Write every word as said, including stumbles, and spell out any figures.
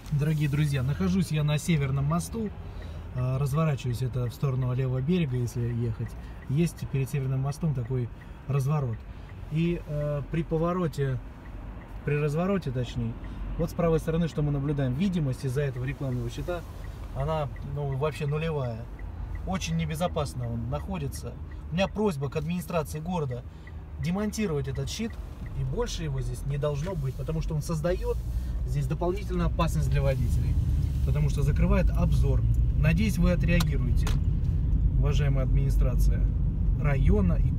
Дорогие друзья, нахожусь я на Северном мосту, разворачиваюсь это в сторону левого берега, если ехать. Есть перед Северным мостом такой разворот. И э, при повороте, при развороте точнее, вот с правой стороны, что мы наблюдаем, видимость из-за этого рекламного щита, она ну, вообще нулевая. Очень небезопасно он находится. У меня просьба к администрации города демонтировать этот щит, и больше его здесь не должно быть, потому что он создает здесь дополнительную опасность для водителей, потому что закрывает обзор. Надеюсь, вы отреагируете, уважаемая администрация района и